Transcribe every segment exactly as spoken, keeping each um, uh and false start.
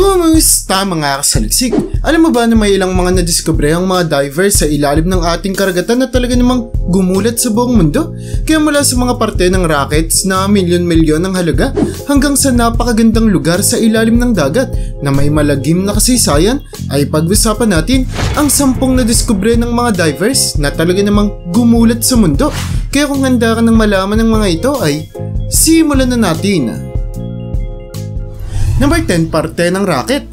Kumusta mga kasaliksik? Alam mo ba na may ilang mga nadiskubre ang mga divers sa ilalim ng ating karagatan na talaga namang gumulat sa buong mundo? Kaya mula sa mga parte ng rockets na milyon-milyon ang halaga hanggang sa napakagandang lugar sa ilalim ng dagat na may malagim na kasaysayan ay pag-usapan natin ang sampung nadiskubre ng mga divers na talaga namang gumulat sa mundo. Kaya kung handa ka ng malaman ng mga ito ay simulan na natin. Number ten, parte ng rocket.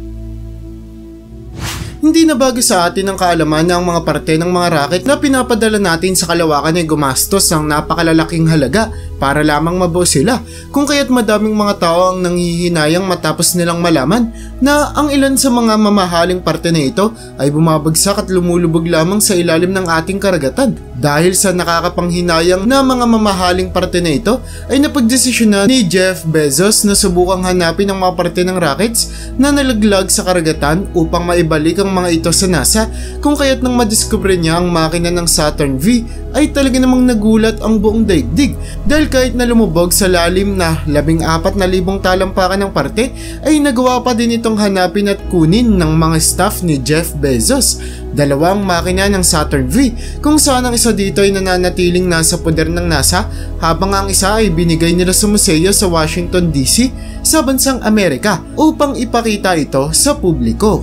Hindi na bago sa atin ang kaalaman na ang mga parte ng mga rocket na pinapadala natin sa kalawakan ay gumastos ng napakalalaking halaga para lamang mabuo sila, kung kaya't madaming mga tao ang nanghihinayang matapos nilang malaman na ang ilan sa mga mamahaling parte na ito ay bumabagsak at lumulubog lamang sa ilalim ng ating karagatan. Dahil sa nakakapanghinayang na mga mamahaling parte na ito ay napagdesisyonan ni Jeff Bezos na subukang hanapin ang mga parte ng rockets na nalaglag sa karagatan upang maibalik ang mga ito sa NASA, kung kaya't nang madiskubre niya ang makina ng Saturn V ay talaga namang nagulat ang buong daigdig dahil kahit na lumubog sa lalim na labing apat na libong talampakan ng parte ay nagawa pa din itong hanapin at kunin ng mga staff ni Jeff Bezos. Dalawang makina ng Saturn V kung saan ang isa dito ay nananatiling nasa poder ng NASA habang ang isa ay binigay nila sa museo sa Washington D C sa bansang Amerika upang ipakita ito sa publiko.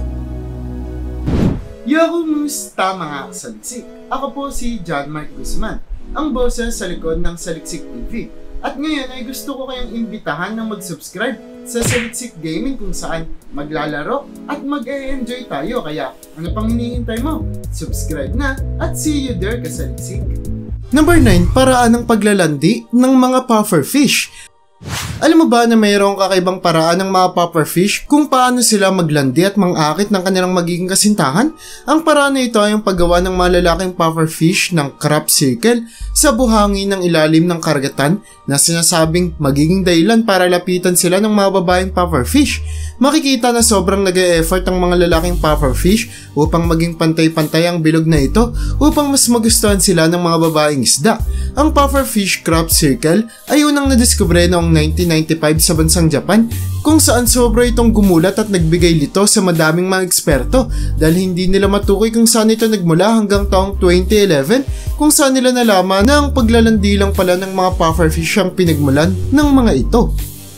Yo, kumusta mga kasaliksik? Ako po si John Mark Guzman, ang boses sa likod ng Saliksik T V. At ngayon ay gusto ko kayong imbitahan na mag-subscribe sa Saliksik Gaming kung saan maglalaro at mag-e-enjoy tayo. Kaya ano pang hinihintay mo? Subscribe na at see you there, kasaliksik! Number nine, paraan ng paglalandi ng mga pufferfish. Alam mo ba na mayroong kakaibang paraan ng mga pufferfish kung paano sila maglandi at mangakit ng kanilang magiging kasintahan? Ang paraan na ito ay ang paggawa ng mga lalaking pufferfish ng crop circle sa buhangin ng ilalim ng karagatan na sinasabing magiging dahilan para lapitan sila ng mga babaeng pufferfish. Makikita na sobrang nag-e-effort ang mga lalaking pufferfish upang maging pantay-pantay ang bilog na ito upang mas magustuhan sila ng mga babaeng isda. Ang pufferfish crop circle ay unang nadiskubre noong nineteen ninety-five sa bansang Japan, kung saan sobra itong gumulat at nagbigay lito sa madaming mga eksperto dahil hindi nila matukoy kung saan ito nagmula hanggang taong twenty eleven, kung saan nila nalaman na ang paglalandi lang pala ng mga pufferfish ang pinagmulan ng mga ito.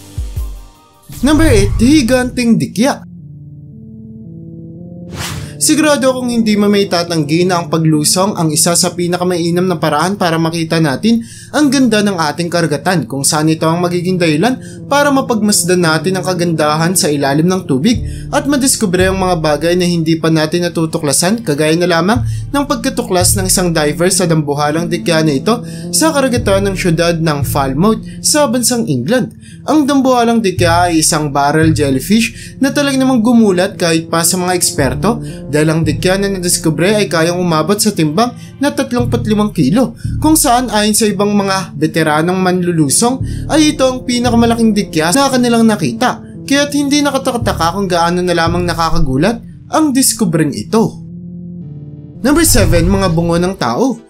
Number eight, higanting dikya. Sigurado akong hindi mo may tatanggi na ang paglusong ang isa sa pinakamainam na paraan para makita natin ang ganda ng ating karagatan, kung saan ito ang magiging dahilan para mapagmasdan natin ang kagandahan sa ilalim ng tubig at madiskubre ang mga bagay na hindi pa natin natutuklasan, kagaya na lamang ng pagkatuklas ng isang diver sa dambuhalang dikya na ito sa karagatan ng syudad ng Falmouth sa bansang England. Ang dambuhalang dikya ay isang barrel jellyfish na talagang namang gumulat kahit pa sa mga eksperto dahil ang dikya na nadiskubre ay kayang umabot sa timbang na tatlongput limang kilo, kung saan ayon sa ibang mga veteranong manlulusong ay ito ang pinakamalaking dikya na kanilang nakita, kaya't hindi nakatakataka kung gaano na lamang nakakagulat ang diskubreng ito. Number seven, mga bungo ng tao.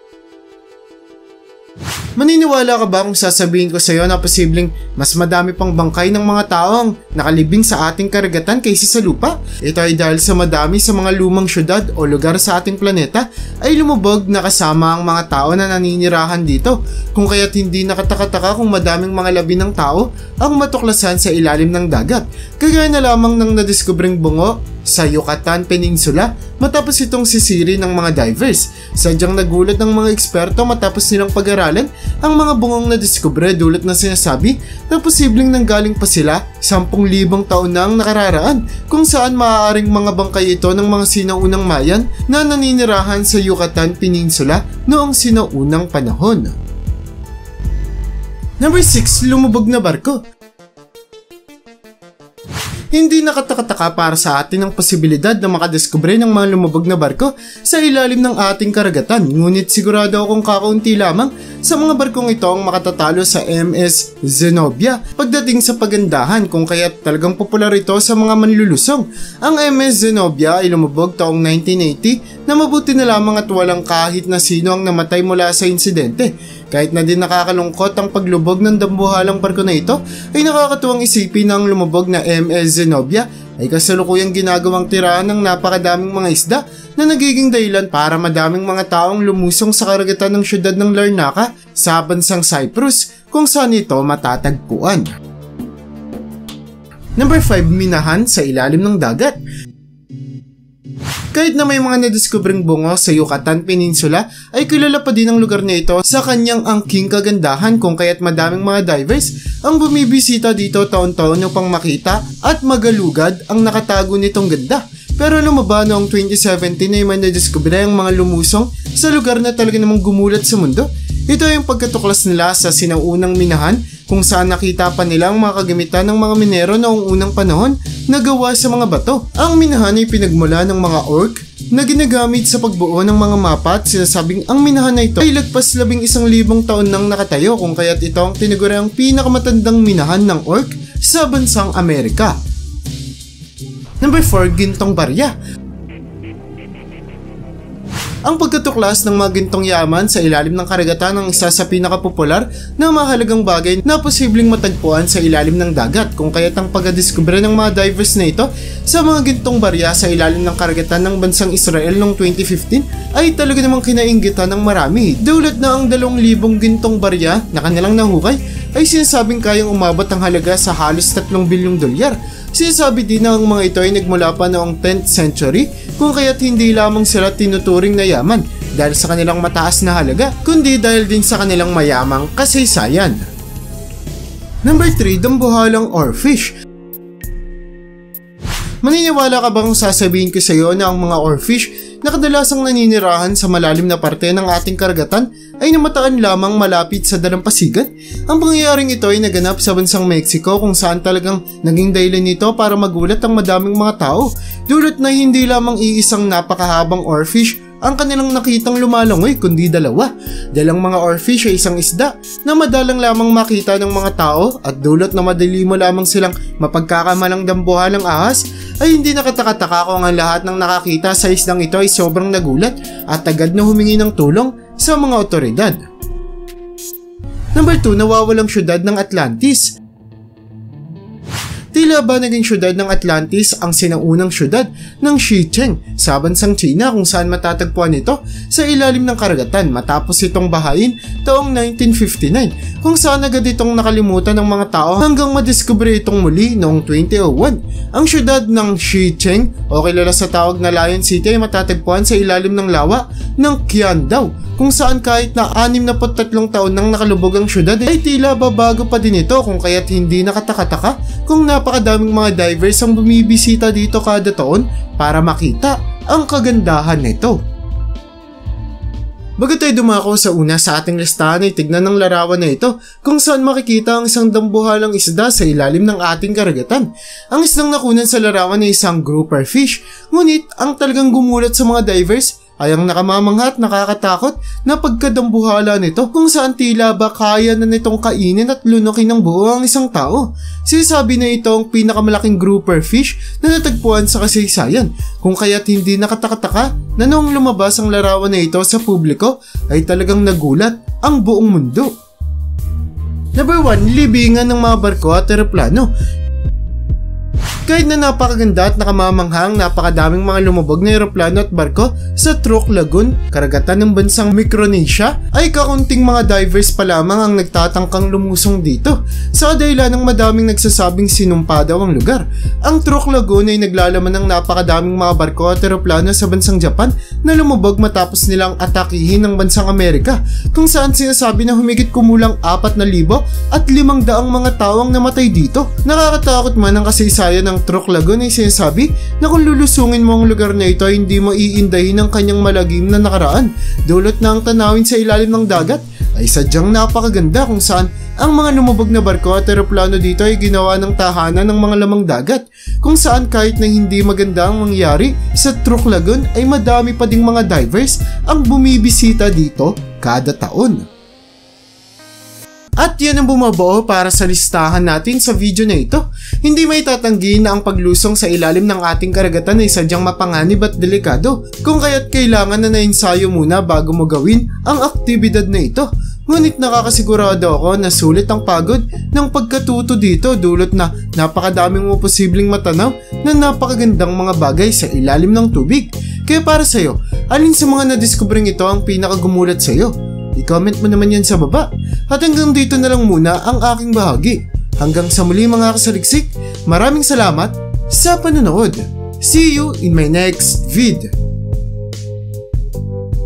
Maniniwala ka ba kung sasabihin ko sa iyo na posibleng mas madami pang bangkay ng mga taong nakalibing sa ating karagatan kaysa sa lupa? Ito ay dahil sa madami sa mga lumang syudad o lugar sa ating planeta ay lumubog na kasama ang mga tao na naninirahan dito, kung kaya't hindi nakatakataka kung madaming mga labi ng tao ang matuklasan sa ilalim ng dagat, kagaya na lamang ng nadiskubring bungo sa Yucatan Peninsula matapos itong sisiri ng mga divers. Sadyang nagulat ng mga eksperto matapos nilang pag-aralan ang mga bungong na diskubre, dulot na sinasabi na posibleng nanggaling pa sila sampung libong taon na ang nakararaan, kung saan maaaring mga bangkay ito ng mga sinaunang Mayan na naninirahan sa Yucatan Peninsula noong sinaunang panahon. Number six, lumubog na barko. Hindi nakatakataka para sa atin ang posibilidad na makadiskubre ng mga lumubog na barko sa ilalim ng ating karagatan, ngunit sigurado akong kakaunti lamang sa mga barkong ito ang makatatalo sa M S Zenobia pagdating sa pagandahan, kung kaya't talagang popular ito sa mga manlulusong. Ang M S Zenobia ay lumubog taong nineteen eighty na mabuti na lamang at walang kahit na sino ang namatay mula sa insidente. Kahit na din nakakalungkot ang paglubog ng dambuhalang barko na ito, ay nakakatuwang isipin ng lumubog na M S Zenobia ay kasalukuyang ginagawang tirahan ng napakadaming mga isda na nagiging dahilan para madaming mga taong lumusong sa karagatan ng syudad ng Larnaca sa bansang Cyprus kung saan ito matatagpuan. Number five. Minahan sa ilalim ng dagat. Kahit na may mga nadiskubring bungo sa Yucatan Peninsula, ay kilala pa din ang lugar na ito sa kanyang angking kagandahan kung kaya't madaming mga divers ang bumibisita dito taon-taon upang makita at magalugad ang nakatago nitong ganda. Pero lumaba noong twenty seventeen ay may nadiskubre ang mga lumusong sa lugar na talaga namang gumulat sa mundo. Ito ay yung pagkatuklas nila sa sinaunang minahan kung saan nakita pa nila ang mga kagamitan ng mga minero noong unang panahon na gawa sa mga bato. Ang minahan ay pinagmula ng mga orc na ginagamit sa pagbuo ng mga mapa at sinasabing ang minahan na ito ay lagpas labing isang libong taon nang nakatayo kung kaya't ito ang tinaguri ang pinakamatandang minahan ng orc sa bansang Amerika. Number four. Gintong barya. Ang pagkatuklas ng mga gintong yaman sa ilalim ng karagatan ang isa sa pinakapopular na mahalagang bagay na posibleng matagpuan sa ilalim ng dagat kung kaya't ang pagdiskubre ng mga divers na ito sa mga gintong barya sa ilalim ng karagatan ng bansang Israel noong twenty fifteen ay talaga namang kinainggitan ng marami. Dulot na ang dalawang libong gintong barya na kanilang nahukay ay sinasabing kayang umabot ang halaga sa halos tatlong bilyong dolyar. Sinasabi din na ang mga ito ay nagmula pa noong tenth century kung kaya't hindi lamang sila tinuturing na yaman dahil sa kanilang mataas na halaga kundi dahil din sa kanilang mayamang kasaysayan. Number three. Dambuhalang oarfish. Maniniwala ka bang sasabihin ko sa iyo na ang mga oarfish na kadalasang naninirahan sa malalim na parte ng ating karagatan ay namataan lamang malapit sa dalampasigan? Ang pangyayaring ito ay naganap sa bansang Mexico kung saan talagang naging dahilan nito para magulat ang madaming mga tao. Dulot na hindi lamang iisang napakahabang oarfish ang kanilang nakitang lumalangoy kundi dalawa. Dahil ang mga oarfish ay isang isda na madalang lamang makita ng mga tao at dulot na madali mo lamang silang mapagkakamalang dambuhalang ahas ay hindi nakatakataka kung ang lahat ng nakakita sa isdang ito ay sobrang nagulat at agad na humingi ng tulong sa mga otoridad. Number two. Nawawalang syudad ng Atlantis. Tila ba naging syudad ng Atlantis ang sinaunang syudad ng Xicheng sa bansang China kung saan matatagpuan ito sa ilalim ng karagatan matapos itong bahain taong nineteen fifty-nine kung saan agad itong nakalimutan ng mga tao hanggang madiskubre itong muli noong twenty oh one. Ang syudad ng Xicheng o kilala sa tawag na Lion City ay matatagpuan sa ilalim ng lawa ng Qiandao kung saan kahit na anim na tatlong taon nang nakalubog ang syudad ay tila babago pa din ito kung kaya't hindi nakatakataka kung napakadaming mga divers ang bumibisita dito kada taon para makita ang kagandahan nito. Bago tayo dumako sa una sa ating listahan ay tignan ng larawan na ito kung saan makikita ang isang dambuhalang isda sa ilalim ng ating karagatan. Ang isdang nakunan sa larawan ay isang grouper fish, ngunit ang talagang gumulat sa mga divers ay ang nakamamangha at nakakatakot na pagkadambuhala nito kung saan tila ba kaya na nitong kainin at lunukin ng buo ang isang tao. Sinasabi na ito ang pinakamalaking grouper fish na natagpuan sa kasaysayan kung kaya't hindi nakatakataka na noong lumabas ang larawan na ito sa publiko ay talagang nagulat ang buong mundo. Number one. Libingan ng mga barko at eroplano. Kahit na napakaganda at nakamamanghang napakadaming mga lumubog na eroplano at barko sa Truk Lagoon, karagatan ng bansang Micronesia, ay kakunting mga divers pa lamang ang nagtatangkang lumusong dito sa dahilan ng madaming nagsasabing sinumpa daw ang lugar. Ang Truk Lagoon ay naglalaman ng napakadaming mga barko at eroplano sa bansang Japan na lumubog matapos nilang atakihin ng bansang Amerika kung saan sinasabi na humigit kumulang apat na libo at limang daang mga tao ang namatay dito. Nakakatakot man ang kasaysayan ng Truk Lagoon ay sinasabi na kung lulusungin mo ang lugar na ito ay hindi mo iindahin ang kanyang malagim na nakaraan. Dulot na ang tanawin sa ilalim ng dagat ay sadyang napakaganda kung saan ang mga lumubog na barko at eroplano dito ay ginawa ng tahanan ng mga lamang dagat kung saan kahit na hindi maganda ang mangyari sa Truk Lagoon ay madami pa ding mga divers ang bumibisita dito kada taon. At yan ang bumabuo para sa listahan natin sa video na ito. Hindi may tatanggi na ang paglusong sa ilalim ng ating karagatan ay sadyang mapanganib at delikado kung kaya't kailangan na nainsayo muna bago mo gawin ang aktibidad na ito. Ngunit nakakasigurado ako na sulit ang pagod ng pagkatuto dito dulot na napakadaming mo posibleng matanaw na napakagandang mga bagay sa ilalim ng tubig. Kaya para sa'yo, alin sa mga nadiskubring ito ang pinakagumulat sa'yo? I-comment mo naman yan sa baba. At hanggang dito na lang muna ang aking bahagi. Hanggang sa muli mga kasaliksik, maraming salamat sa panonood. See you in my next vid.